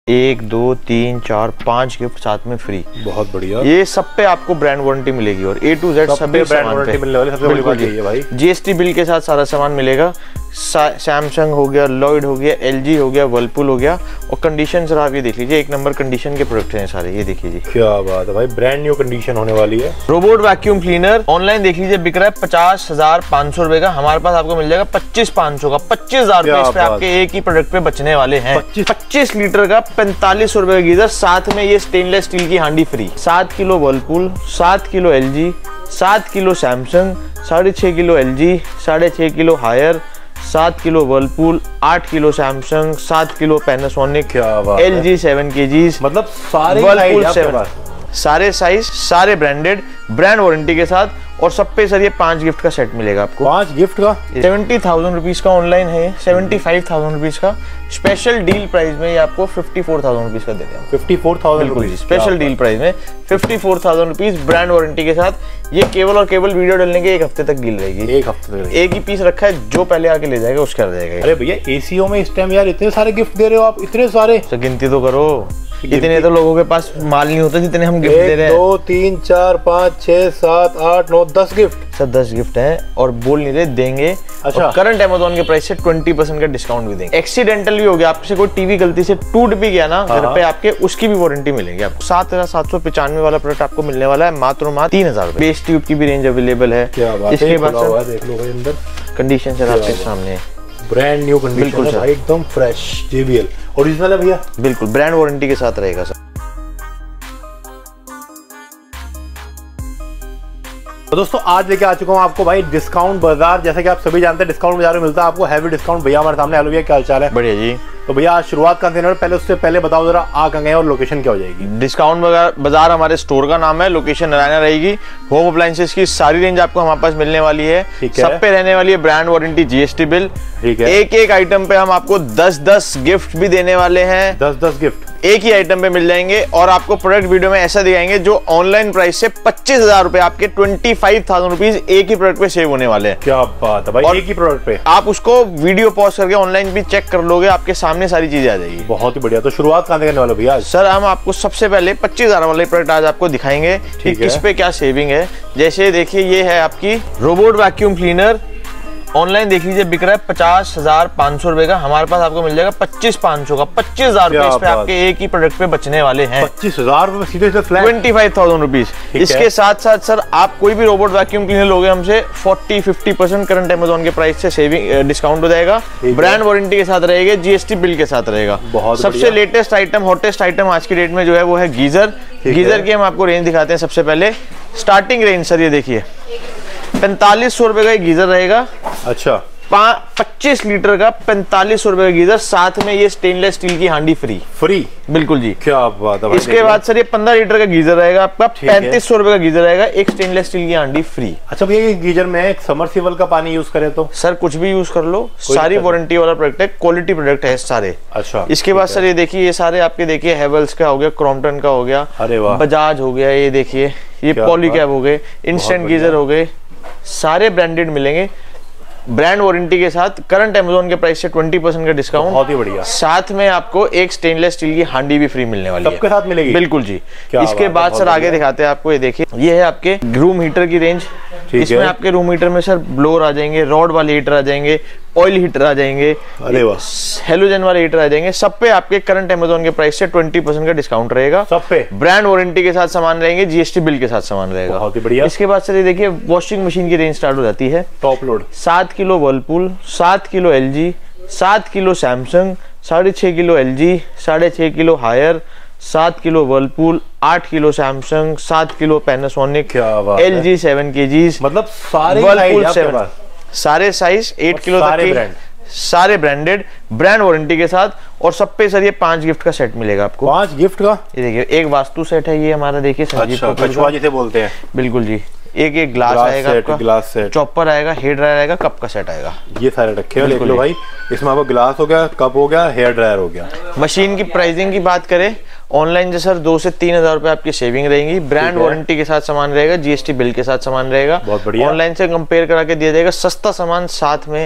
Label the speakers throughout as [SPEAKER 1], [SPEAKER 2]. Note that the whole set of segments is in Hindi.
[SPEAKER 1] 1 2 3 4 5 गिफ्ट साथ में फ्री।
[SPEAKER 2] बहुत बढ़िया।
[SPEAKER 1] ये सब पे आपको ब्रांड वारंटी मिलेगी और A to Z सभी
[SPEAKER 2] ब्रांड वारंटी मिलने वाली सबसे बड़ी बात यही है भाई।
[SPEAKER 1] GST बिल के साथ सारा सामान मिलेगा। सैमसंग हो गया, लॉयड हो गया, LG हो गया, वर्लपूल हो गया और कंडीशन सर आप ये देख लीजिए, एक नंबर कंडीशन के प्रोडक्ट हैं सारे, ये देखिए जी।
[SPEAKER 2] क्या बात है भाई, ब्रांड न्यू कंडीशन होने वाली है।
[SPEAKER 1] रोबोट वैक्यूम क्लीनर ऑनलाइन देख लीजिए बिक रहा है 50,500 रुपए का, हमारे पास आपको मिल जाएगा 25,500 का। 25,000 रुपए इस पे आपके एक ही प्रोडक्ट पे बचने वाले हैं। 25 लीटर का 45 रुपए का गीजर, साथ में ये स्टेनलेस स्टील की हांडी फ्री। 7 kilo Whirlpool, 7 kilo LG, 7 kilo Samsung, 6.5 kilo LG, 6.5 kilo Haier, 7 kilo Whirlpool, 8 kilo Samsung, 7 kilo Panasonic, LG 7 kg,
[SPEAKER 2] मतलब सारे
[SPEAKER 1] वर्लपूल 7, सारे साइज, सारे ब्रांडेड, ब्रांड वारंटी के साथ। और सब पे सर ये 5 गिफ्ट का सेट मिलेगा आपको।
[SPEAKER 2] 5 गिफ्ट का
[SPEAKER 1] 70,000 रुपीज का ऑनलाइन है, 75,000 रुपीज का स्पेशल डील प्राइस में ये आपको 54,000 रुपीज का दे रहे हैं।
[SPEAKER 2] 54,000 रुपीज
[SPEAKER 1] स्पेशल डील प्राइस में 54,000 रुपीज ब्रांड वारंटी के साथ। ये केवल और केवल वीडियो डालने के 1 हफ्ते तक डील रहेगी।
[SPEAKER 2] 1 हफ्ते तक
[SPEAKER 1] एक ही पीस रखा है, जो पहले आके ले जाएगा उसका कर जाएगा।
[SPEAKER 2] अरे भैया ACO में इस टाइम यार इतने सारे गिफ्ट दे रहे हो आप, इतने सारे
[SPEAKER 1] तो गिनती तो करो, इतने तो लोगों के पास माल नहीं होता जितने हम गिफ्ट दे रहे हैं।
[SPEAKER 2] 1 2 3 4 5 6 7 8 9 10 गिफ्ट।
[SPEAKER 1] सर 10 गिफ्ट हैं और बोल नहीं रहे, देंगे।
[SPEAKER 2] अच्छा।
[SPEAKER 1] और करंट अमेज़न के प्राइस से 20% का डिस्काउंट भी देंगे। एक्सीडेंटल भी हो गया, आपसे कोई टीवी गलती से टूट भी गया ना घर पे आपके, उसकी भी वारंटी मिलेगी आपको। 7,795 वाला प्रोडक्ट आपको मिलने वाला है मात्र 3,000 रुपए। बेस ट्यूब की भी रेंज अवेलेबल है।
[SPEAKER 2] इसके बाद देख लो भाई अंदर
[SPEAKER 1] कंडीशन सर आपके सामने,
[SPEAKER 2] ब्रांड न्यू कंडीशन है भाई, एकदम फ्रेश JBL ओरिजिनल है भैया।
[SPEAKER 1] बिल्कुल ब्रांड वारंटी के साथ रहेगा सर।
[SPEAKER 2] तो दोस्तों आज लेके आ चुका हूँ आपको भाई डिस्काउंट बाजार। जैसे कि आप सभी जानते हैं डिस्काउंट बाजार में मिलता है आपको हैवी डिस्काउंट। भैया हमारे सामने, हेलो भैया क्या हाल चाल है?
[SPEAKER 1] बढ़िया जी।
[SPEAKER 2] तो भैया आज शुरुआत का दिन है, पहले उससे पहले बताओ जरा आ कहाँ गए और लोकेशन क्या हो जाएगी?
[SPEAKER 1] डिस्काउंट बाजार हमारे स्टोर का नाम है, लोकेशन नारायणा रहेगी। होम अप्लायंसेस की सारी रेंज आपको हमारे पास मिलने वाली है। सब पे रहने वाली है ब्रांड वारंटी, GST बिल।
[SPEAKER 2] ठीक है।
[SPEAKER 1] एक आइटम पे हम आपको 10-10 गिफ्ट भी देने वाले हैं।
[SPEAKER 2] 10-10 गिफ्ट
[SPEAKER 1] एक ही आइटम पे मिल जाएंगे और आपको प्रोडक्ट वीडियो में ऐसा दिखाएंगे जो ऑनलाइन प्राइस से 25,000 रुपए आपके 25,000 रुपीज एक ही प्रोडक्ट पे सेव होने वाले हैं।
[SPEAKER 2] क्या बात है भाई, एक ही प्रोडक्ट पे
[SPEAKER 1] आप उसको वीडियो पॉज करके ऑनलाइन भी चेक कर लोगे, आपके सामने सारी चीजें आ जाएगी।
[SPEAKER 2] बहुत ही बढ़िया। तो शुरुआत कहाँ से करने वाले भैया?
[SPEAKER 1] सर हम आपको सबसे पहले 25,000 वाले प्रोडक्ट आज आपको दिखाएंगे कि किस पे क्या सेविंग है। जैसे देखिए ये है आपकी रोबोट वैक्यूम क्लीनर, ऑनलाइन देख लीजिए बिक रहा है 50,500 रुपए का, हमारे पास आपको मिल जाएगा 25,500 का। 25,000 रुपए इस पे आपके एक ही प्रोडक्ट पे बचने वाले हैं।
[SPEAKER 2] 25,000 रुपए सीधे फ्लैट
[SPEAKER 1] 25,000 रुपीज। इसके साथ साथ सर आप कोई भी रोबोट वैक्यूम क्लीनर लोगे हमसे 40-50% करंट अमेज़न के प्राइस से सेविंग डिस्काउंट हो जाएगा। ब्रांड वारंटी के साथ रहेगा, GST बिल के साथ रहेगा। सबसे लेटेस्ट आइटम, हॉटेस्ट आइटम आज की डेट में जो है वो है गीजर। गीजर की हम आपको रेंज दिखाते हैं। सबसे पहले स्टार्टिंग रेंज सर ये देखिए 4500 रुपए का गीजर रहेगा।
[SPEAKER 2] अच्छा।
[SPEAKER 1] 25 लीटर का 4500 रुपए का गीजर, साथ में ये स्टेनलेस स्टील की हांडी फ्री। बिल्कुल जी।
[SPEAKER 2] क्या बात है।
[SPEAKER 1] इसके बाद सर ये 15 लीटर का गीजर रहेगा आपका, 3500 रुपए का गीजर रहेगा, एक स्टेनलेस स्टील की हांडी फ्री।
[SPEAKER 2] अच्छा भैया ये गीजर में एक समरसीबल का पानी यूज करें तो?
[SPEAKER 1] सर कुछ भी यूज कर लो, सारी वारंटी वाला प्रोडक्ट है, क्वालिटी प्रोडक्ट है सारे।
[SPEAKER 2] अच्छा।
[SPEAKER 1] इसके बाद सर ये देखिए, ये सारे आपके देखिए हेवल्स का हो गया, क्रॉम्पटन का हो गया,
[SPEAKER 2] अरे वाह,
[SPEAKER 1] बजाज हो गया, ये देखिए ये पॉलीकैब हो गए, इंस्टेंट गीजर हो गए, सारे ब्रांडेड मिलेंगे ब्रांड वारंटी के साथ। करंट अमेज़न के प्राइस से 20% का डिस्काउंट।
[SPEAKER 2] बहुत ही बढ़िया।
[SPEAKER 1] साथ में आपको एक स्टेनलेस स्टील की हांडी भी फ्री मिलने वाली है।
[SPEAKER 2] सबके साथ मिलेगी?
[SPEAKER 1] बिल्कुल जी। इसके बाद सर आगे दिखाते हैं आपको, ये देखिए ये है आपके रूम हीटर की रेंज। इसमें आपके रूम हीटर में सर ब्लोअर आ जाएंगे, रॉड वाले हीटर आ जाएंगे, ऑयल हीटर आ जाएंगे,
[SPEAKER 2] अरे वाह,
[SPEAKER 1] हेलोजन वाले हीटर आ जाएंगे। सब पे आपके करंट अमेज़न के प्राइस से 20% का डिस्काउंट रहेगा।
[SPEAKER 2] सब पे
[SPEAKER 1] ब्रांड वारंटी के साथ सामान रहेंगे, GST बिल के साथ सामान रहेगा।
[SPEAKER 2] बहुत ही बढ़िया।
[SPEAKER 1] इसके बाद सर ये देखिए वॉशिंग मशीन की रेंज स्टार्ट हो जाती है।
[SPEAKER 2] Top load
[SPEAKER 1] 7 kilo Whirlpool, 7 kilo LG, 7 kilo Samsung, 6.5 kilo LG, 6.5 kilo Haier, 7 kilo Whirlpool, 8 kilo Samsung, 7 kilo Panasonic, LG 7 kg,
[SPEAKER 2] मतलब सारे
[SPEAKER 1] वर्लपूल 7, सारे साइज 8 किलो तक के, सारे ब्रांडेड, ब्रांड वारंटी के साथ। और सब पे सर ये 5 गिफ्ट का सेट मिलेगा आपको।
[SPEAKER 2] 5 गिफ्ट का? ये
[SPEAKER 1] देखिए एक वास्तु सेट है ये हमारा, देखिए
[SPEAKER 2] अच्छा, कछुआ जिसे बोलते हैं।
[SPEAKER 1] बिल्कुल जी। एक ग्लास आएगा आपका,
[SPEAKER 2] ग्लास सेट,
[SPEAKER 1] चॉपर आएगा, हेयर ड्रायर आएगा, कप का सेट आएगा।
[SPEAKER 2] ये सारे रखे हो, देख लो भाई। इसमें आपको ग्लास हो गया, कप हो गया, हेयर ड्रायर हो गया।
[SPEAKER 1] मशीन की प्राइसिंग की बात करें ऑनलाइन सर 2 से 3,000 रुपए आपकी सेविंग रहेंगी। ब्रांड वारंटी के साथ सामान रहेगा, GST बिल के साथ सामान रहेगा।
[SPEAKER 2] बहुत बढ़िया।
[SPEAKER 1] ऑनलाइन से कंपेयर करा के दिया जाएगा सस्ता सामान, साथ में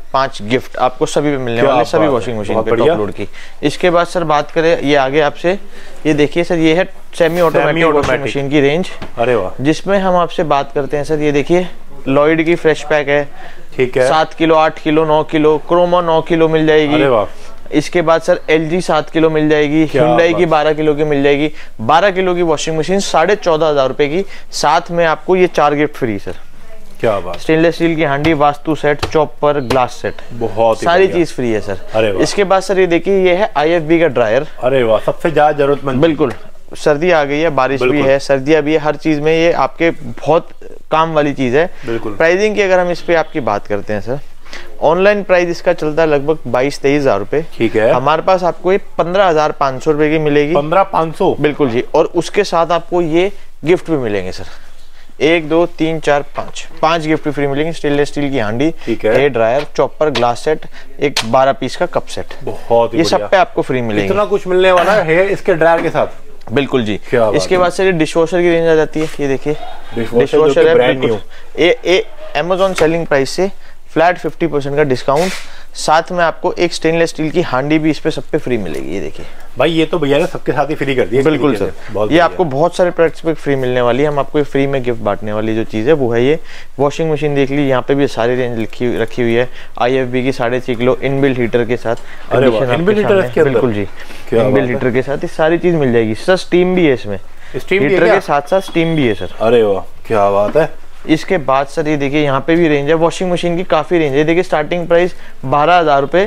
[SPEAKER 1] 5 गिफ्ट आपको सभी पे मिलने वाले, सभी वॉशिंग मशीन पे टॉप लोड की। इसके बाद सर बात करें ये आगे आपसे, ये देखिए सर, ये है सेमी ऑटोमेटिक वॉशिंग मशीन की रेंज। अरे वाह। जिसमें हम आपसे बात करते हैं सर, ये देखिए लॉयड की फ्रेश पैक है, ठीक है, 7 kilo, 8 kilo, 9 kilo, Croma 9 kilo मिल जाएगी। अरे वाह। इसके बाद सर LG 7 किलो मिल जाएगी, Hyundai की 12 किलो की मिल जाएगी। 12 किलो की वॉशिंग मशीन 14,500 रुपए की, साथ में आपको ये 4 गिफ्ट फ्री सर। क्या बात। स्टेनलेस स्टील की हांडी, vastu set, chopper, glass set, बहुत सारी चीज फ्री है सर। अरे वाह। इसके बाद सर ये देखिए ये है IFB का ड्रायर। अरे वाह, सबसे ज्यादा जरूरतमंद। बिल्कुल, सर्दी आ गई है, बारिश भी है, सर्दियां भी है, हर चीज में ये आपके बहुत काम वाली चीज है। बिल्कुल। प्राइसिंग की अगर हम इस पे आपकी बात करते हैं सर, ऑनलाइन प्राइस इसका चलता है लगभग 22-23 हजार रुपए, ठीक है। हमारे पास आपको ये 15,500 रुपए की मिलेगी। 15,500? बिल्कुल जी। और उसके साथ आपको ये गिफ्ट भी मिलेंगे सर, 1 2 3 4 5 गिफ्ट भी फ्री मिलेंगे। स्टेनलेस स्टील की हांडी, ठीक है, hair dryer, chopper, glass set, एक 12 पीस का कप सेट, बहुत ये सब पे आपको फ्री मिलेंगे। इतना कुछ मिलने वाला है इसके ड्रायर के साथ। बिल्कुल जी। इसके बाद से डिश वॉशर की रेंज आ जाती है, ये देखिए डिश वॉशर है ब्रांड न्यू, ये Amazon सेलिंग प्राइस से फ्लैट 50% का डिस्काउंट, साथ में आपको एक स्टेनलेस स्टील की हांडी भी इस पे सब पे फ्री मिलेगी। ये देखिए भाई, ये तो भैया ने सबके साथ ही फ्री कर दिया। बिल्कुल सर, ये आपको बहुत सारे प्रोडक्ट्स पे फ्री मिलने वाली है। हम आपको फ्री में गिफ्ट बांटने वाली जो चीज़ है वो है ये वॉशिंग मशीन। देख ली, यहाँ पे भी सारी रेंज रखी हुई है। IFB की 6.5 किलो इनबिल्ट हीटर के साथ। बिल्कुल जी, इनबिल्ट हीटर के साथ ये सारी चीज मिल जाएगी सर। स्टीम भी है इसमें, हीटर के साथ साथ स्टीम भी है सर। अरे वाह, क्या बात है। इसके बाद सर ये देखिए यहाँ पे भी रेंज है, वॉशिंग मशीन की काफी रेंज है। देखिए स्टार्टिंग प्राइस 12,000 रुपए,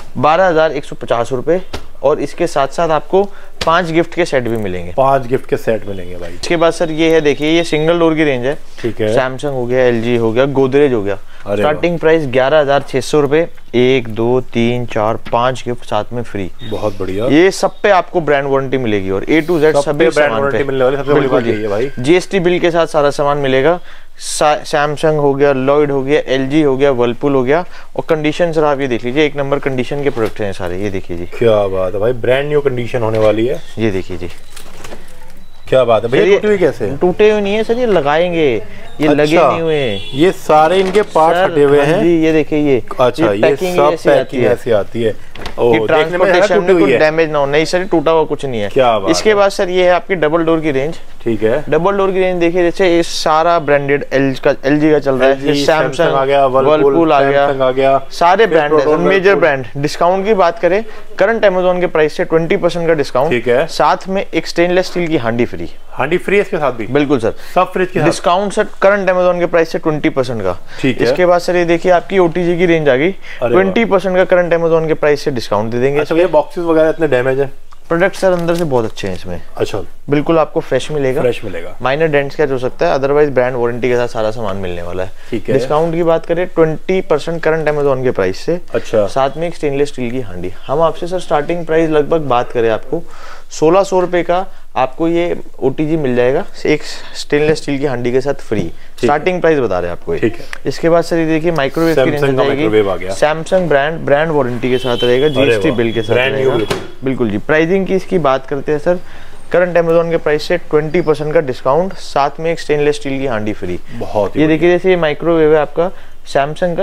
[SPEAKER 1] 12,150 रुपए, और इसके साथ साथ आपको 5 गिफ्ट के सेट भी मिलेंगे। 5 गिफ्ट के सेट मिलेंगे भाई। इसके बाद सर ये है, देखिए ये सिंगल डोर की रेंज है, ठीक है। सैमसंग हो गया, LG हो गया, गोदरेज हो गया। स्टार्टिंग प्राइस 11,600 रुपए, 1 2 3 4 5 गिफ्ट साथ में फ्री। बहुत बढ़िया। ये सब पे आपको ब्रांड वारंटी मिलेगी और A to Z सभी ब्रांड वारंटी मिलने वाली। सबसे बड़ी बात यही है भाई, GST बिल के साथ सारा सामान मिलेगा। सैमसंग हो गया, लॉयड हो गया, LG हो गया, वर्लपूल हो गया, और कंडीशन सर आप ये देख लीजिए, 1 नंबर कंडीशन के प्रोडक्ट हैं सारे। ये देखिए जी, क्या बात है भाई, ब्रांड न्यू कंडीशन होने वाली है। ये देखिए जी, क्या बात है भैया। टूटे हुए कैसे? टूटे हुए नहीं है सर, ये लगाएंगे, ये लगे नहीं हुए, ये सारे इनके पार्ट हटे हुए हैं जी। ये देखिए ये, अच्छा, ये सब पैकिंग ऐसी आती है, ट्रांसपोर्टेशन में कुछ डैमेज ना हो। नहीं सर, टूटा हुआ कुछ नहीं है। क्या बात। इसके बाद सर ये है आपकी डबल डोर की रेंज, ठीक है। डबल डोर की रेंज देखिए, जैसे ये सारा ब्रांडेड LG का चल रहा है, सैमसंग आ गया, वर्लपूल आ गया, सारे ब्रांड मेजर ब्रांड। डिस्काउंट की बात करें, करंट Amazon के प्राइस से 20% का डिस्काउंट, ठीक है। साथ में एक स्टेनलेस स्टील की हांडी फ्री। हांडी फ्री इसके साथ भी? बिल्कुल सर, सब फ्रिज के साथ। डिस्काउंट सर करंट Amazon के प्राइस से 20% का, ठीक है। इसके बाद सर ये देखिए आपकी OTG की रेंज आ गई, 20% का करंट Amazon के प्राइस से डिस्काउंट दे देंगे। अच्छा, ये बॉक्सेस वगैरह इतने डैमेज है? प्रोडक्ट सर अंदर से बहुत अच्छे हैं इसमें। अच्छा, बिल्कुल आपको फ्रेश मिलेगा। माइनर डेंट स्क्रैच हो सकता है, अदरवाइज ब्रांड वारंटी के साथ सारा सामान मिलने वाला है, ठीक है। डिस्काउंट की बात करें 20% करंट Amazon के प्राइस से, अच्छा, साथ में एक स्टेनलेस स्टील की हांडी। हम आपसे सर स्टार्टिंग प्राइस लगभग बात करें आपको 1,600 रुपए का आपको ये OTG मिल जाएगा, एक स्टेनलेस स्टील की हांडी के साथ फ्री। स्टार्टिंग प्राइस बता रहे हैं आपको, ठीक है। इसके बाद सर ये देखिए माइक्रोवेव की रेंज आएगी, सैमसंग ब्रांड वारंटी के साथ रहेगा, GST बिल के साथ रहेगा। बिल्कुल जी। प्राइसिंग की इसकी बात करते हैं सर, करंट Amazon के प्राइस से 20% का डिस्काउंट, साथ में एक स्टेनलेस स्टील की हांडी फ्री। बहुत ये देखिए, जैसे ये माइक्रोवेव है आपका सैमसंग का,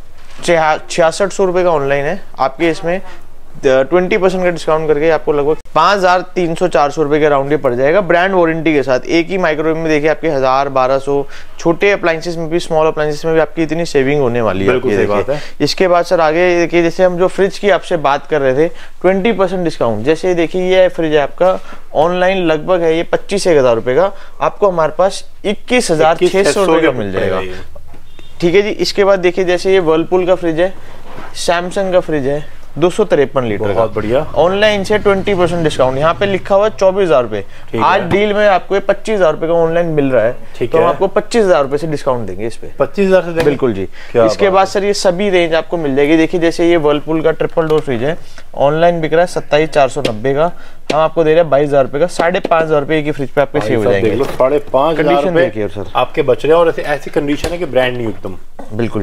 [SPEAKER 1] 6600 रुपए का ऑनलाइन है, आपके इसमें 20% का डिस्काउंट करके आपको लगभग 5,300-400 रुपए के राउंड ये पड़ जाएगा, ब्रांड वारंटी के साथ। एक ही माइक्रोवेव में देखिए आपके 1000-1200, छोटे अप्लायंसेस में भी, स्मॉल अप्लायंसेस में भी आपकी इतनी सेविंग होने वाली है। बिल्कुल सही बात है। इसके बाद सर आगे देखिए, जैसे हम जो फ्रिज की आपसे बात कर रहे थे, 20% डिस्काउंट। जैसे देखिए ये फ्रिज है आपका, ऑनलाइन लगभग है ये 25,000 रुपए का, आपको हमारे पास 21,600 रुपए का मिल जाएगा, ठीक है जी। इसके बाद देखिए, जैसे ये वर्लपूल का फ्रिज है, सैमसंग का फ्रिज है, 253 लीटर, बहुत बढ़िया। ऑनलाइन से 20% डिस्काउंट, यहाँ पे लिखा हुआ 24,000 रुपए। आज डील में आपको 25,000 रुपए का ऑनलाइन मिल रहा है, तो हम आपको 25,000 रुपए से डिस्काउंट देंगे इस पे। 25,000 से देंगे? बिल्कुल जी। इसके बाद सर ये सभी रेंज आपको मिल जाएगी। देखिए जैसे ये वर्लपूल का ट्रिपल डोर फ्रिज है, ऑनलाइन बिक रहा है 27,490 का, हम आपको दे रहे हैं 22,000 रुपए का, 5,500 रुपए की फ्रिज पे आपके सेव हो जाएंगे। 5,500 कंडीशन देखिए सर आपके बच रहे हैं, और ऐसी कंडीशन है कि ब्रांड न्यू एकदम। बिल्कुल जी।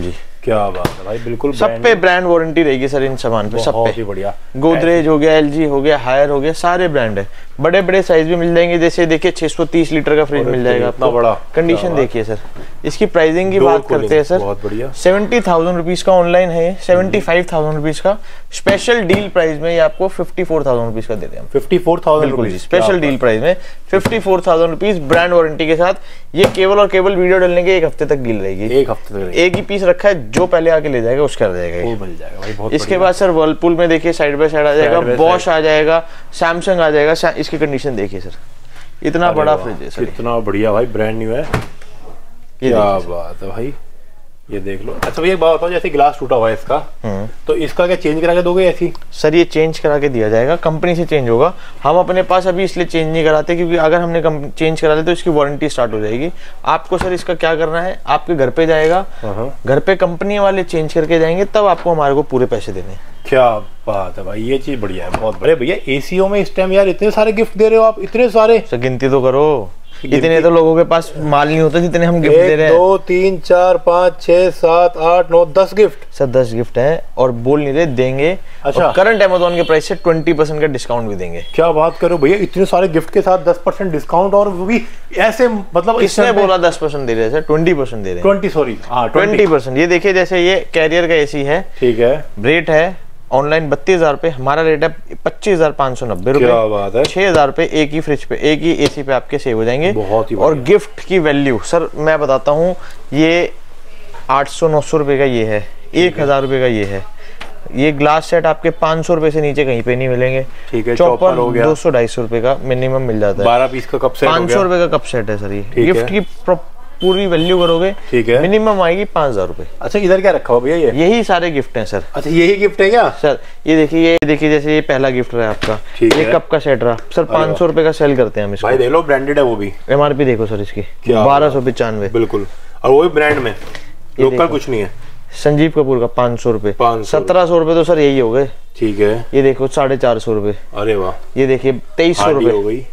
[SPEAKER 2] क्या बात है भाई, बिल्कुल
[SPEAKER 1] सब पे ब्रांड वारंटी रहेगी सर इन सामान पे, सब पे।
[SPEAKER 2] बढ़िया।
[SPEAKER 1] गोदरेज हो गया, एलजी हो गया, हायर हो गया, सारे ब्रांड है। बड़े बड़े साइज भी मिल जाएंगे, जैसे देखिए 630 लीटर का फ्रिज मिल जाएगा आपको।
[SPEAKER 2] बड़ा
[SPEAKER 1] कंडीशन देखिए सर। इसकी प्राइसिंग की बात करते हैं सर,
[SPEAKER 2] बहुत बढ़िया।
[SPEAKER 1] 70,000 रुपीज का ऑनलाइन है, 75,000 रुपीज का स्पेशल डील प्राइस में ये आपको 54,000 रुपीज का दे रहे हैं।
[SPEAKER 2] 54,000 रुपीज
[SPEAKER 1] स्पेशल डील प्राइस में 54,000 रुपीज ब्रांड वारंटी के साथ। ये केवल और केवल वीडियो डालने के 1 हफ्ते तक डील रहेगी।
[SPEAKER 2] 1 हफ्ते तक
[SPEAKER 1] एक ही पीस रखा है, जो पहले आके ले जाएगा उसका आ जाएगा,
[SPEAKER 2] वो मिल जाएगा भाई। बहुत
[SPEAKER 1] इसके बाद सर वर्लपूल में देखिए साइड बाय साइड आ जाएगा, बॉश आ जाएगा, सैमसंग आ जाएगा। इसकी कंडीशन देखिए सर, इतना बड़ा फ्रिज है सर,
[SPEAKER 2] इतना बढ़िया भाई, ब्रांड न्यू है। क्या बात है भाई, ये देख लो। अच्छा भैया एक बात बताओ, जैसे गिलास टूटा हुआ है इसका, तो इसका क्या चेंज करा के दोगे ऐसी?
[SPEAKER 1] सर ये चेंज करा के दिया जाएगा, कंपनी से चेंज होगा। हम अपने पास अभी इसलिए चेंज नहीं कराते क्योंकि अगर हमने चेंज करा ले तो इसकी वारंटी स्टार्ट हो जाएगी। आपको सर इसका क्या करना है, आपके घर पे जाएगा, घर पे कंपनी वाले चेंज करके जाएंगे, तब आपको हमारे को पूरे पैसे देने।
[SPEAKER 2] क्या बात है भाई, ये चीज बढ़िया है, बहुत बढ़िया। भैया एसीओ में इस टाइम यार इतने सारे गिफ्ट दे रहे हो आप, इतने सारे।
[SPEAKER 1] सर गिनती तो करो, इतने तो लोगों के पास माल नहीं होता जितने हम गिफ्ट दे रहे हैं।
[SPEAKER 2] 2 3 4 5 6 7 8 9 10 गिफ्ट
[SPEAKER 1] सर, 10 गिफ्ट हैं और बोल नहीं रहे, देंगे।
[SPEAKER 2] अच्छा,
[SPEAKER 1] करंट अमेज़न के प्राइस से 20% का डिस्काउंट भी देंगे।
[SPEAKER 2] क्या बात करो भैया, इतने सारे गिफ्ट के साथ 10% डिस्काउंट, और वो भी ऐसे मतलब
[SPEAKER 1] किसने बोला 10% दे रहे हैं सर? 20% दे रहे हैं। 20%। ये देखिए, जैसे ये कैरियर का एसी है, ठीक है, रेट है ऑनलाइन 32,000 रुपए, हमारा रेट है 25,590 रुपए।
[SPEAKER 2] क्या बात है,
[SPEAKER 1] 6,000 रुपए एक ही फ्रिज पे, एक ही एसी पे आपके सेव हो जाएंगे।
[SPEAKER 2] बहुत ही
[SPEAKER 1] और गिफ्ट की वैल्यू सर मैं बताता हूँ, ये 800-900 रुपए का ये है, 1,000 रुपए का ये है। ये ग्लास सेट आपके 500 रुपए से नीचे कहीं पे नहीं मिलेंगे।
[SPEAKER 2] ठीक है,
[SPEAKER 1] चॉपर 200-250 रुपए का मिनिमम मिल जाता है।
[SPEAKER 2] 12 पीस का कप सेट,
[SPEAKER 1] 500 रुपए का कप सेट है सर। ये गिफ्ट की पूरी वैल्यू करोगे, ठीक है, मिनिमम आएगी 5,000 रुपए।
[SPEAKER 2] अच्छा, इधर क्या रखा हुआ भैया? यही
[SPEAKER 1] सारे गिफ्ट हैं सर।
[SPEAKER 2] अच्छा, यही गिफ्ट है क्या
[SPEAKER 1] सर? ये देखिए जैसे ये पहला गिफ्ट रहा आपका, ये कप का सेट रहा सर, 500 रुपए का सेल करते हैं हम इसको।
[SPEAKER 2] भाई देख लो, ब्रांडेड है वो भी।
[SPEAKER 1] MRP देखो सर इसकी 1295,
[SPEAKER 2] बिल्कुल, और वो भी ब्रांड में, लोकल कुछ नहीं है।
[SPEAKER 1] संजीव कपूर का 500 रुपए, 1700 रुपए तो सर यही हो गए। ठीक है, ये देखो 450 रुपए। अरे वाह, ये देखिए 2300 रुपए हो गई।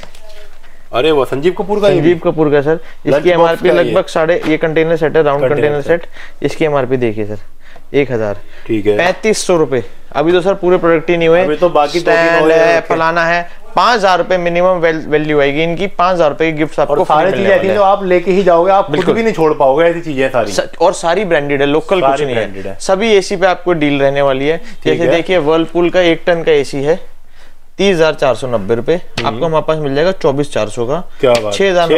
[SPEAKER 2] अरे वाह, संजीव कपूर का
[SPEAKER 1] सर। इसकी MRP लगभग ये कंटेनर सेट है, राउंड कंटेनर सेट। इसकी MRP देखिए सर 1,000। ठीक है, 3500 रुपए। अभी तो सर पूरे प्रोडक्ट ही नहीं हुए, अभी तो बाकी स्टैंड है, फलाना है। 5,000 रुपए मिनिमम वैल्यू आएगी इनकी। 5,000 रुपए की गिफ्ट आपको
[SPEAKER 2] सारी चीजें ऐसी जो आप लेके ही जाओगे, आप खुद भी नहीं छोड़ पाओगे, ऐसी चीजें सारी।
[SPEAKER 1] और सारी ब्रांडेड है, लोकल कुछ नहीं है। सभी एसी पे आपको डील रहने वाली है। जैसे देखिए वर्लपूल का 1 टन का एसी है, 30,490 रुपए। आपको हमारे पास मिल जाएगा 24,400 का। क्या बात,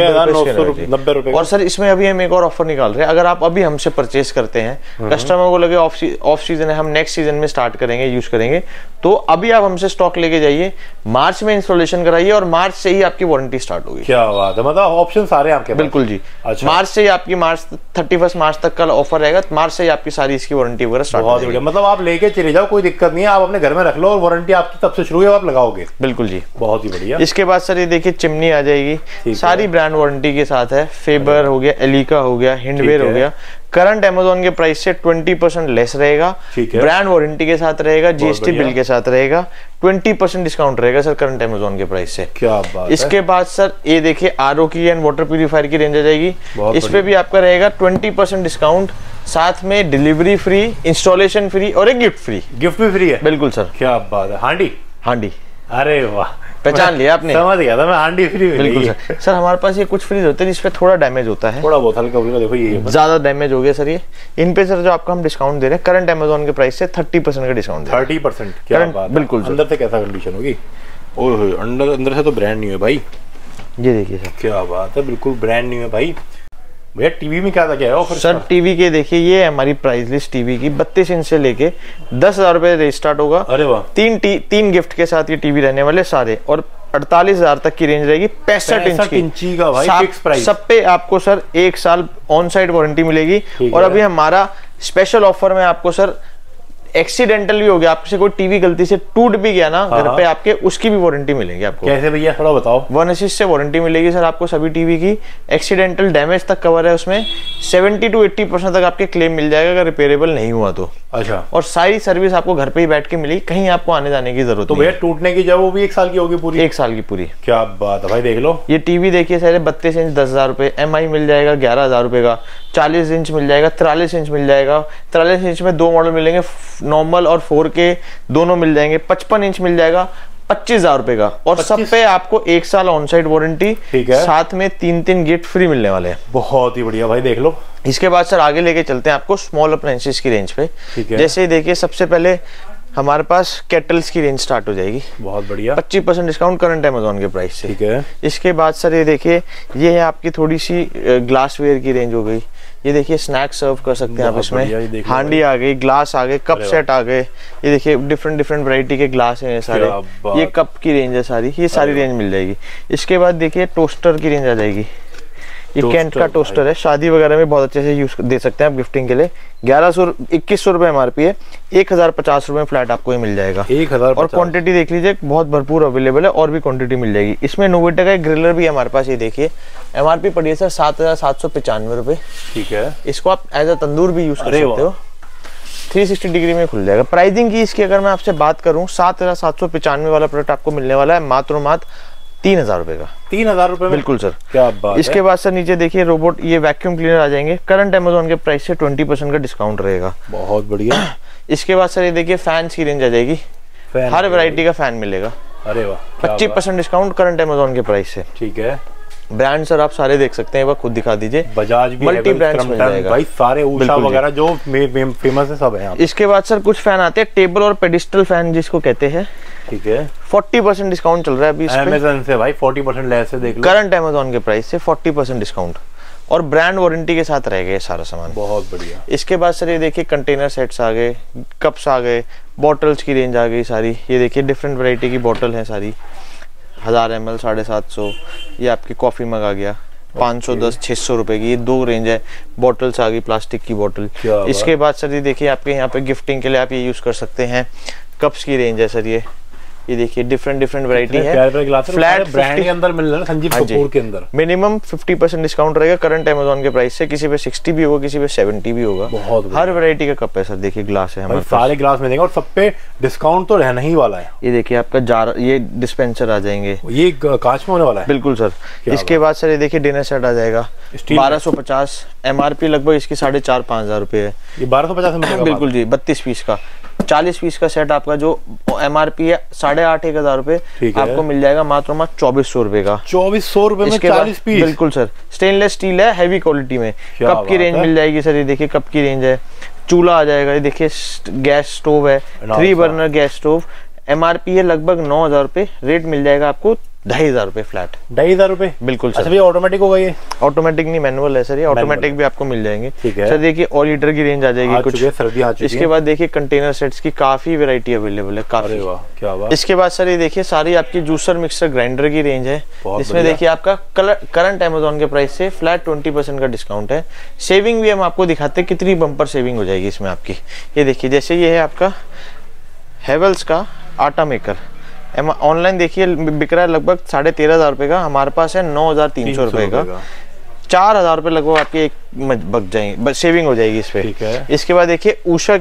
[SPEAKER 1] 6,990 रुपए। और सर इसमें अभी हम एक और ऑफर निकाल रहे हैं, अगर आप अभी हमसे परचेस करते हैं, कस्टमर को लगे ऑफ सीजन है, हम नेक्स्ट सीजन में स्टार्ट करेंगे, यूज करेंगे, तो अभी आप हमसे स्टॉक लेके जाइए, मार्च में इंस्टॉलेशन कराइए और मार्च से ही आपकी वारंटी स्टार्ट होगी।
[SPEAKER 2] क्या बात है, मतलब ऑप्शन सारे आपके पास।
[SPEAKER 1] बिल्कुल जी। अच्छा। मार्च से ही आपकी 31 मार्च तक का ऑफर रहेगा, मार्च से ही आपकी सारी इसकी वारंटी वगैरह स्टार्ट हो जाएगी।
[SPEAKER 2] मतलब आप लेके चले जाओ, कोई दिक्कत नहीं है, आप अपने घर में रख लो और वारंटी आपकी तब से शुरू है, आप लगाओगे।
[SPEAKER 1] बिल्कुल जी,
[SPEAKER 2] बहुत ही बढ़िया।
[SPEAKER 1] इसके बाद सर ये देखिए चिमनी आ जाएगी, सारी ब्रांड वारंटी के साथ है। फेबर हो गया, एलिका हो गया, हिंडवेयर हो गया। करंट अमेज़न के प्राइस से 20% लेस रहेगा, ब्रांड वारंटी के साथ रहेगा, GST बिल के साथ रहेगा, 20% डिस्काउंट रहेगा सर करंट अमेज़न के प्राइस से। क्या बात। इसके बाद सर ये देखिए RO की एंड वाटर प्यूरिफायर की रेंज आ जाएगी, इस पे भी आपका रहेगा 20% डिस्काउंट, साथ में डिलीवरी फ्री, इंस्टॉलेशन फ्री और एक गिफ्ट फ्री।
[SPEAKER 2] गिफ्ट भी फ्री है?
[SPEAKER 1] बिल्कुल सर।
[SPEAKER 2] क्या बात है। हांडी। अरे वाह,
[SPEAKER 1] पहचान लिया आपने?
[SPEAKER 2] समझ गया था मैं, हांडी फ्री मिलेगी।
[SPEAKER 1] बिल्कुल सर। हमारे पास ये कुछ फ्रीज होते हैं जिसपे थोड़ा डैमेज होता है,
[SPEAKER 2] थोड़ा बहुत हल्का फुल्का। देखो ये
[SPEAKER 1] ज्यादा डैमेज हो गया सर, ये इन पे सर जो आपको हम डिस्काउंट दे रहे हैं करंट अमेज़न के प्राइस से 30% का डिस्काउंट।
[SPEAKER 2] 30%? क्या बात। बिल्कुल। अंदर से कैसा कंडीशन होगी? ओह, अंदर से तो ब्रांड न्यू है भाई। ये देखिए सर, क्या बात है, बिल्कुल ब्रांड न्यू है भाई। भैया टीवी में क्या है ऑफर? सर
[SPEAKER 1] टीवी के देखिए ये हमारी प्राइस लिस्ट टीवी की 32 इंच से लेके 10,000 रुपए रेट स्टार्ट होगा।
[SPEAKER 2] अरे वाह।
[SPEAKER 1] 3 गिफ्ट के साथ ये टीवी रहने वाले सारे, और 48,000 तक की रेंज रहेगी। 65 इंची
[SPEAKER 2] का भाई फिक्स प्राइस।
[SPEAKER 1] सब पे आपको सर 1 साल ऑन साइड वारंटी मिलेगी। और अभी हमारा स्पेशल ऑफर में आपको सर एक्सीडेंटल भी हो गया, आपसे कोई टीवी गलती से टूट भी गया ना घर पे आपके, उसकी भी वारंटी मिलेगी आपको।
[SPEAKER 2] कैसे भैया थोड़ा बताओ।
[SPEAKER 1] 1 असिस्ट से वारंटी मिलेगी सर आपको सभी टीवी की। एक्सीडेंटल डैमेज तक कवर है उसमें, 70 to 80% तक आपके क्लेम मिल जाएगा अगर रिपेयरेबल नहीं हुआ तो।
[SPEAKER 2] अच्छा।
[SPEAKER 1] और सारी सर्विस आपको घर पे ही बैठ के मिलेगी, कहीं आपको आने जाने की जरूरत
[SPEAKER 2] तो भैया टूटने की जब वो भी 1 साल की होगी पूरी?
[SPEAKER 1] 1 साल की पूरी।
[SPEAKER 2] क्या बात है भाई, देख लो
[SPEAKER 1] ये टीवी देखिए सर 32 इंच 10,000 रुपए, MI मिल जाएगा 11,000 रुपए का, 40 इंच मिल जाएगा, 43 इंच मिल जाएगा। 43 इंच में 2 मॉडल मिलेंगे, नॉर्मल और 4K दोनों मिल जाएंगे। 55 इंच मिल जाएगा 25,000 रुपए का, और सब पे आपको 1 साल ऑन साइड वारंटी, साथ में 3 गिफ्ट फ्री मिलने वाले हैं।
[SPEAKER 2] बहुत ही बढ़िया भाई, देख लो।
[SPEAKER 1] इसके बाद सर आगे लेके चलते हैं आपको स्मॉल अप्लायंसेस की रेंज पे। जैसे देखिए सबसे पहले हमारे पास केटल्स की रेंज स्टार्ट हो जाएगी।
[SPEAKER 2] बहुत बढ़िया,
[SPEAKER 1] 25% डिस्काउंट करंट अमेज़न के प्राइस से।
[SPEAKER 2] ठीक है।
[SPEAKER 1] इसके बाद सर ये देखिए, ये है आपकी थोड़ी सी ग्लासवेयर की रेंज हो गई। ये देखिए स्नैक सर्व कर सकते हैं आप इसमें, हांडी आ गई, ग्लास आ गए, कप सेट आ गए। ये देखिए डिफरेंट वैरायटी के ग्लास हैं सारे। ये कप की रेंज है सारी, ये सारी रेंज मिल जाएगी। इसके बाद देखिए टोस्टर की रेंज आ जाएगी। ये कैंट का टोस्टर है, शादी वगैरह में बहुत अच्छे से यूज दे सकते हैं आप गिफ्टिंग के लिए। 2100 रुपए MRP है, 1050 रुपए में फ्लैट आपको ये मिल जाएगा।
[SPEAKER 2] 1050।
[SPEAKER 1] और क्वांटिटी देख लीजिए बहुत भरपूर अवेलेबल है, और भी क्वांटिटी मिल जाएगी। इसमें नोवेटा का एक ग्रिलर भी है हमारे पास। ये देखिए MRP पड़ी है सर 7,795 रुपए।
[SPEAKER 2] ठीक है।
[SPEAKER 1] इसको आप एज अ तंदूर भी यूज कर सकते हो, 360 डिग्री में खुल जाएगा। प्राइसिंग की इसकी अगर मैं आपसे बात करूँ, 7,795 वाला प्रोडक्ट आपको मिलने वाला है मात्र 3,000 रुपए का।
[SPEAKER 2] 3,000 रुपए? बिल्कुल सर। क्या बात।
[SPEAKER 1] इसके बाद सर नीचे देखिए रोबोट, ये वैक्यूम क्लीनर आ जाएंगे। करंट अमेज़न के प्राइस से 20% का डिस्काउंट रहेगा।
[SPEAKER 2] बहुत बढ़िया।
[SPEAKER 1] इसके बाद सर ये देखिए फैन की रेंज आ जाएगी, हर वैरायटी का फैन मिलेगा।
[SPEAKER 2] अरे वाह,
[SPEAKER 1] 25% डिस्काउंट करंट अमेज़न के प्राइस से।
[SPEAKER 2] ठीक है।
[SPEAKER 1] ब्रांड सर आप सारे देख सकते हैं, वह खुद दिखा दीजिए।
[SPEAKER 2] बजाज भी,
[SPEAKER 1] मल्टी ब्रांड्स मिल जाएगा
[SPEAKER 2] भाई, सारे उषा वगैरह जो फेमस है सब है यहाँ।
[SPEAKER 1] इसके बाद सर कुछ फैन आते हैं टेबल और पेडिस्टल फैन जिसको कहते हैं।
[SPEAKER 2] ठीक है।
[SPEAKER 1] 40% डिस्काउंट चल रहा है अभी इस पे।
[SPEAKER 2] अमेज़न से भाई 40% लेस है, देख लो।
[SPEAKER 1] करंट अमेज़न के प्राइस से 40% डिस्काउंट, और ब्रांड वारंटी के साथ रहेगा ये सारा सामान।
[SPEAKER 2] बहुत बढ़िया।
[SPEAKER 1] इसके बाद सर ये देखिए कंटेनर सेट्स आ गए, कप्स आ गए, बॉटल्स की रेंज आ गई सारी। ये देखिए डिफरेंट वैरायटी की बॉटल है सारी, 1000 ml 750। ये आपकी कॉफी मग आ गया 510 600 रुपए की, ये 2 रेंज है। बॉटल्स आ गई प्लास्टिक की बॉटल। इसके बाद सर ये देखिए आपके यहाँ पे गिफ्टिंग के लिए आप ये यूज कर सकते हैं। कप्स की रेंज है सर ये देखिए डिफरेंट वैरायटी है। फ्लैट ब्रांड के अंदर मिल रहा है संजीव कपूर के अंदर। मिनिमम 50% डिस्काउंट रहेगा करंट अमेज़न के प्राइस से। किसी पे 60 भी होगा, किसी पे 70 भी होगा।
[SPEAKER 2] बहुत
[SPEAKER 1] हर वैरायटी का कप है सर। देखिए ग्लास है हमारे
[SPEAKER 2] सारे ग्लास मिलेंगे, और सब पे डिस्काउंट तो रहना ही वाला है।
[SPEAKER 1] ये देखिए आपका जार, ये डिस्पेंसर आ जाएंगे,
[SPEAKER 2] ये कांच में होने वाला है।
[SPEAKER 1] बिल्कुल सर। इसके बाद सर ये देखिए डिनर सेट आ जाएगा 1250। MRP लगभग इसकी 4,500-5,000 रुपए है।
[SPEAKER 2] ये 1250 में मिलेगा?
[SPEAKER 1] बिल्कुल जी, 32 पीस का 40 पीस का सेट आपका जो MRP है 8,500-1,000 रुपए, आपको मिल जाएगा मात्र 2,400 रुपए का।
[SPEAKER 2] 2,400 रुपए में 40 पीस?
[SPEAKER 1] बिल्कुल सर। स्टेनलेस स्टील है, हैवी क्वालिटी में। कप की रेंज मिल जाएगी सर। ये देखिए कप की रेंज है। चूल्हा आ जाएगा, ये देखिए गैस स्टोव है, 3 बर्नर गैस स्टोव। MRP है लगभग 9,000 रुपए, रेट मिल जाएगा आपको 2,500 रुपए फ्लैट।
[SPEAKER 2] 2,500 रुपए?
[SPEAKER 1] बिल्कुल सर।
[SPEAKER 2] अच्छा भैया ऑटोमेटिक होगा ये?
[SPEAKER 1] ऑटोमेटिक नहीं, मैनुअल है सर। ये ऑटोमेटिक भी आपको मिल जाएंगे।
[SPEAKER 2] ठीक है।
[SPEAKER 1] सर देखिए ऑल लीटर की रेंज आ जाएगी कुछ।
[SPEAKER 2] सर्दी आ चुकी है।
[SPEAKER 1] इसके बाद देखिए कंटेनर सेट्स की काफी वैरायटी अवेलेबल है, काफी।
[SPEAKER 2] अरे वाह, क्या बात।
[SPEAKER 1] इसके बाद सर ये देखिए सारी आपकी जूसर मिक्सर ग्राइंडर की रेंज है। इसमें देखिए आपका करंट अमेज़न के प्राइस से फ्लैट 20% का डिस्काउंट है। सेविंग भी हम आपको दिखाते हैं कितनी बम्पर सेविंग हो जाएगी इसमें आपकी। ये देखिए जैसे ये है आपका हेवल्स का आटा मेकर, ऑनलाइन देखिए बिक रहा है लगभग 13,500 रुपए का, हमारे पास है 9,300 रुपए का। 4,000 रुपए लगभग आपके एक बच जाएंगे, सेविंग हो जाएगी इस पे।
[SPEAKER 2] ठीक है।
[SPEAKER 1] इसके बाद देखिए उषा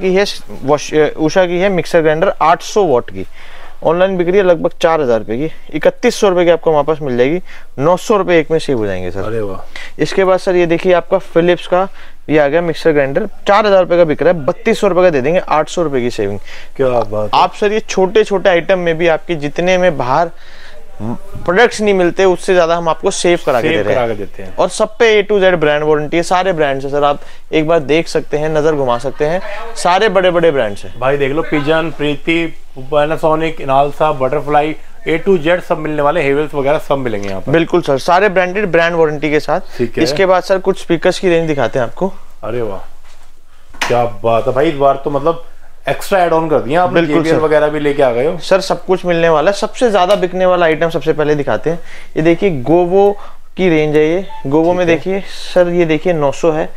[SPEAKER 1] की है मिक्सर ग्राइंडर 800 वाट की, ऑनलाइन बिक रही है लगभग 4,000 रुपए की। 3,100 रुपए की आपको हमारे पास मिल जाएगी, 900 रुपए एक में सेव हो जाएंगे सर।
[SPEAKER 2] अरे वाह।
[SPEAKER 1] इसके बाद सर ये देखिए आपका फिलिप्स का ये आ गया मिक्सर ग्राइंडर, 4,000 रुपए का बिक रहा है, 3,200 रुपए का दे देंगे, 800 रुपए की सेविंग।
[SPEAKER 2] क्या बात।
[SPEAKER 1] आप सर ये छोटे आइटम में भी आपकी जितने में बाहर प्रोडक्ट्स नहीं मिलते उससे ज्यादा हम आपको सेव करा के देते हैं। और सब पे A to Z brand warranty है, सारे ब्रांड्स है सर। आप एक बार देख सकते हैं, नजर घुमा सकते हैं, सारे बड़े ब्रांड्स हैं भाई।
[SPEAKER 2] देख लो, Pigeon, Preethi, Panasonic, Inalsa, Butterfly, A to Z सब मिलने वाले, हेवल्स वगैरह सब मिलेंगे यहाँ पर।
[SPEAKER 1] बिल्कुल सर, सारे ब्रांडेड ब्रांड वारंटी के साथ। इसके बाद सर कुछ स्पीकर्स की रेंज दिखाते हैं आपको।
[SPEAKER 2] अरे वाह, क्या बात है भाई। इस बार तो मतलब एक्स्ट्रा ऐड ऑन कर दिया आपने, JBL वगैरह भी लेके आ गए हो
[SPEAKER 1] सर। सब कुछ मिलने वाला है। सबसे ज्यादा बिकने वाला आइटम सबसे पहले दिखाते हैं। ये देखिए गोवो की रेंज है। ये गोवो में देखिए सर, ये देखिए 900 है,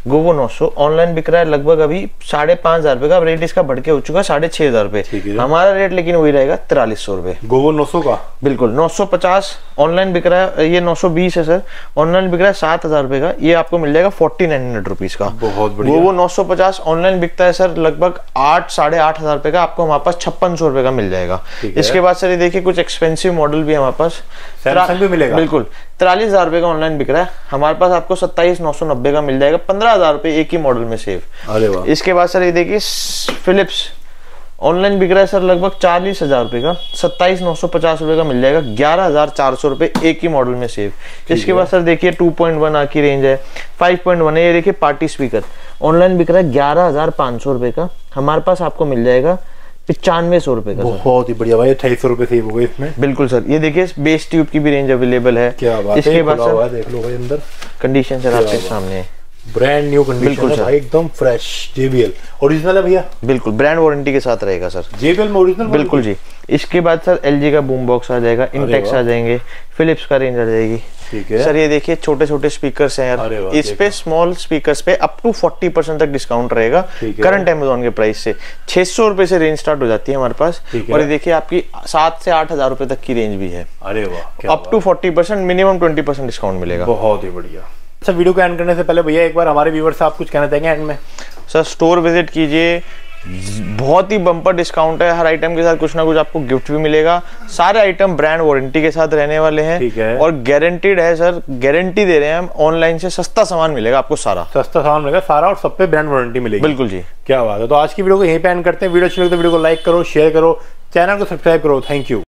[SPEAKER 1] गोवो 900 ऑनलाइन बिक रहा है लगभग अभी 5,500 रुपए का, रेट इसका बढ़ के हो चुका है 6,500 रुपए। हमारा रेट लेकिन वही रहेगा 4300 रुपए।
[SPEAKER 2] गोवो 900 का
[SPEAKER 1] बिल्कुल 950 ऑनलाइन बिक रहा है, ये 920 है सर, ऑनलाइन बिक रहा है 7,000 रुपए का, ये आपको मिल जाएगा 4900 रुपीज का।
[SPEAKER 2] बहुत बढ़िया।
[SPEAKER 1] गोवो 950 ऑनलाइन बिकता है सर लगभग 8-8,500 रुपए का, आपको हमारे पास 5600 रुपए का मिल जाएगा। इसके बाद सर ये देखिए कुछ एक्सपेंसिव मॉडल भी हमारे पास,
[SPEAKER 2] सैमसंग भी मिलेगा।
[SPEAKER 1] बिल्कुल 43,000 रुपए का ऑनलाइन बिक रहा है, हमारे पास आपको 27,990 का मिल जाएगा, 15,000 रुपए एक ही मॉडल में सेव।
[SPEAKER 2] अरे वाह।
[SPEAKER 1] इसके बाद सर ये देखिए फिलिप्स ऑनलाइन बिक रहा है सर लगभग 40,000 रुपए का, 27,950 रुपए का मिल जाएगा, 11,400 रुपए एक ही मॉडल में सेव। इसके बाद सर देखिए 2.1 की रेंज है, 5.1 है, ये देखिए पार्टी स्पीकर ऑनलाइन बिक रहा है 11,500 रुपए का, हमारे पास आपको मिल जाएगा 9500 रुपए का।
[SPEAKER 2] बहुत ही बढ़िया भाई, 2800 रुपए सेव हो गए इसमें।
[SPEAKER 1] बिल्कुल सर, ये देखिए बेस ट्यूब की भी रेंज अवेलेबल है।
[SPEAKER 2] क्या बात है।
[SPEAKER 1] इसके बाद सर
[SPEAKER 2] देख लो भाई अंदर
[SPEAKER 1] कंडीशन सर आपके सामने है,
[SPEAKER 2] ब्रांड न्यू कंडीशन है भाई, एकदम फ्रेश। JBL ओरिजिनल है भैया?
[SPEAKER 1] बिल्कुल ब्रांड वारंटी के साथ रहेगा सर।
[SPEAKER 2] JBL में ओरिजिनल? बिल्कुल
[SPEAKER 1] जी। इसके बाद सर LG का बूम बॉक्स आ जाएगा, इंटेक्स आ जाएंगे, फिलिप्स का रेंज आ जाएगी।
[SPEAKER 2] ठीक है
[SPEAKER 1] सर, ये देखिए छोटे छोटे स्पीकर्स हैं यार, इस पे स्मॉल स्पीकर्स पे अप टू 40% तक डिस्काउंट रहेगा करंट अमेज़न के प्राइस से। 600 रुपए से रेंज स्टार्ट हो जाती है हमारे पास, और ये देखिए आपकी 7 से 8,000 रुपए तक की रेंज भी है।
[SPEAKER 2] अरे वाह,
[SPEAKER 1] अप टू 40%, मिनिमम 20% डिस्काउंट मिलेगा।
[SPEAKER 2] बहुत ही बढ़िया। अच्छा, वीडियो को एंड करने से पहले भैया एक बार हमारे व्यूअर्स से आप कुछ कहना चाहेंगे एंड में?
[SPEAKER 1] सर, स्टोर विजिट कीजिए, बहुत ही बम्पर डिस्काउंट है, हर आइटम के साथ कुछ ना कुछ आपको गिफ्ट भी मिलेगा। सारे आइटम ब्रांड वारंटी के साथ रहने वाले हैं, और गारंटीड है सर, गारंटी दे रहे हैं हम, ऑनलाइन से सस्ता सामान मिलेगा आपको, सारा
[SPEAKER 2] सस्ता सामान मिलेगा सारा, और सब पे ब्रांड वारंटी मिलेगी।
[SPEAKER 1] बिल्कुल जी,
[SPEAKER 2] क्या बात है। तो आज की वीडियो को यहीं पे एंड करते हैं। वीडियो अच्छी लगे तो वीडियो को लाइक करो, शेयर करो, चैनल को सब्सक्राइब करो। Thank you.